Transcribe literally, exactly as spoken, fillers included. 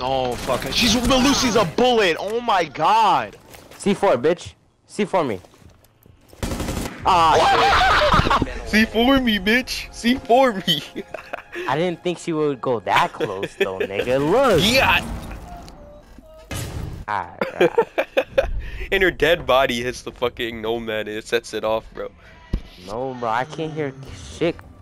Oh fuck! She's Lucy's a bullet. Oh my god. C four, bitch. C four me. Ah. C four me, bitch. C four me. I didn't think she would go that close though, nigga. Look. Yeah. Alright. And her dead body hits the fucking nomad and it sets it off, bro. No, bro. I can't hear shit.